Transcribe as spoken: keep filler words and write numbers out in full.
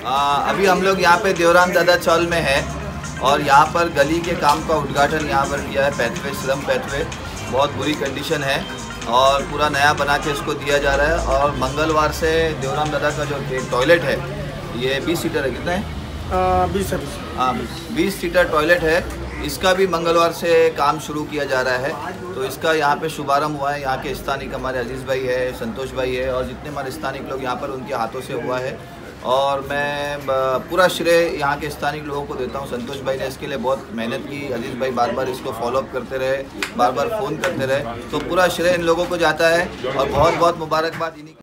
आ, अभी हम लोग यहाँ पे देवराम दादा चौल में है और यहाँ पर गली के काम का उद्घाटन यहाँ पर किया है। पैथवे स्लम पैथवे बहुत बुरी कंडीशन है और पूरा नया बना के इसको दिया जा रहा है। और मंगलवार से देवराम दादा का जो टॉयलेट है ये बीस सीटर है, कितना है? बीस हाँ बीस सीटर टॉयलेट है, इसका भी मंगलवार से काम शुरू किया जा रहा है। तो इसका यहाँ पे शुभारंभ हुआ है। यहाँ के स्थानिक हमारे अजीज़ भाई है, संतोष भाई है और जितने हमारे स्थानिक लोग यहाँ पर उनके हाथों से हुआ है। और मैं पूरा श्रेय यहाँ के स्थानिक लोगों को देता हूँ। संतोष भाई ने इसके लिए बहुत मेहनत की, अजीज़ भाई बार बार इसको फॉलोअप करते रहे, बार बार फ़ोन करते रहे, तो पूरा श्रेय इन लोगों को जाता है और बहुत बहुत मुबारकबाद इन्हीं